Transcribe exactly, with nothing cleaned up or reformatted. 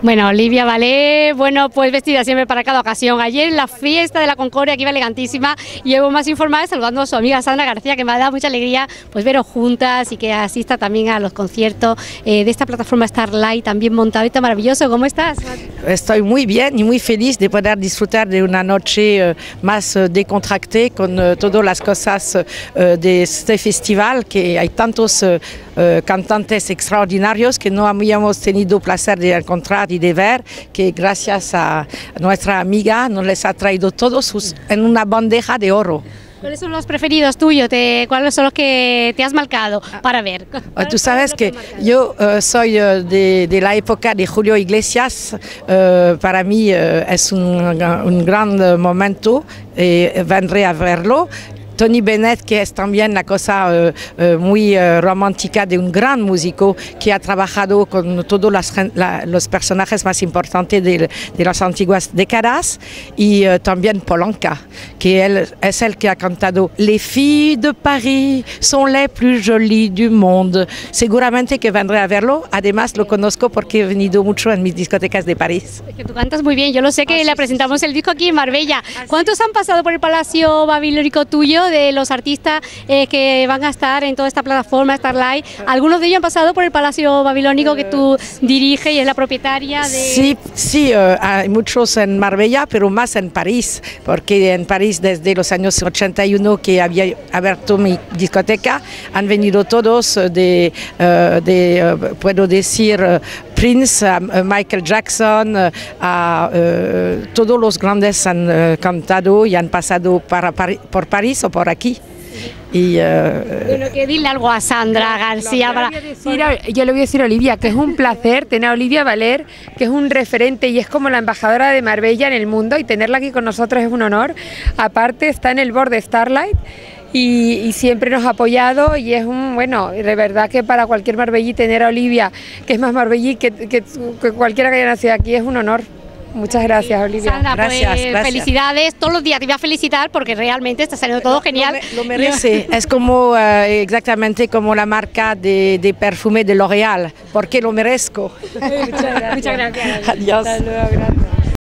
Bueno, Olivia Valer, bueno, pues vestida siempre para cada ocasión. Ayer en la fiesta de la Concordia, aquí iba elegantísima, y llevo más informada saludando a su amiga Sandra García, que me ha dado mucha alegría pues veros juntas y que asista también a los conciertos eh, de esta plataforma Starlight, también montado. Está maravilloso. ¿Cómo estás? Estoy muy bien y muy feliz de poder disfrutar de una noche uh, más uh, decontracté con uh, todas las cosas uh, de este festival, que hay tantos uh, uh, cantantes extraordinarios que no habíamos tenido placer de encontrar y de ver, que gracias a nuestra amiga nos les ha traído todos en una bandeja de oro. ¿Cuáles son los preferidos tuyos? Te, ¿Cuáles son los que te has marcado para ver? Tú sabes que yo uh, soy uh, de, de la época de Julio Iglesias. Uh, para mí uh, es un, un gran momento y vendré a verlo. Tony Bennett, que es también la cosa uh, uh, muy uh, romántica de un gran músico que ha trabajado con todos las, la, los personajes más importantes de, de las antiguas décadas, y uh, también Polanca, que él es el que ha cantado Les filles de Paris son les plus jolies du monde. Seguramente que vendré a verlo, además lo conozco porque he venido mucho en mis discotecas de París. Es que tú cantas muy bien, yo lo sé que ah, le sí, presentamos sí, el disco aquí en Marbella. Ah, ¿Cuántos sí. han pasado por el Palacio Babilónico tuyo, de los artistas eh, que van a estar en toda esta plataforma Starlight? Algunos de ellos han pasado por el Palacio Babilónico que tú diriges y es la propietaria de... Sí, sí, uh, hay muchos en Marbella, pero más en París, porque en París desde los años ochenta y uno que había abierto mi discoteca, han venido todos de, uh, de uh, puedo decir, uh, Prince, a Michael Jackson, a uh, todos los grandes han uh, cantado y han pasado para Pari por París o por aquí. Y, uh, bueno, que dile algo a Sandra García. Para... Decir, yo le voy a decir a Olivia que es un placer tener a Olivia Valer, que es un referente y es como la embajadora de Marbella en el mundo, y tenerla aquí con nosotros es un honor. Aparte está en el board de Starlight y, y siempre nos ha apoyado, y es un, bueno, de verdad que para cualquier marbellí tener a Olivia, que es más marbellí que, que, que cualquiera que haya nacido aquí, es un honor. Muchas gracias, Olivia. Sandra, gracias, pues, gracias. Felicidades. Todos los días te voy a felicitar porque realmente está saliendo todo lo, genial. Lo, lo merece. Es como uh, exactamente como la marca de, de perfume de L'Oréal, porque lo merezco. Muchas gracias. Muchas gracias. Adiós. Hasta luego, gracias.